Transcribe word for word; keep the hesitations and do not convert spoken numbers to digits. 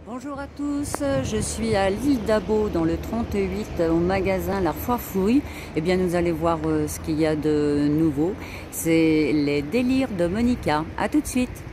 Bonjour à tous, je suis à l'île d'Abo dans le trente-huit au magasin La Foire Fourie. Eh bien nous allons voir ce qu'il y a de nouveau. C'est les délires de Monica. À tout de suite.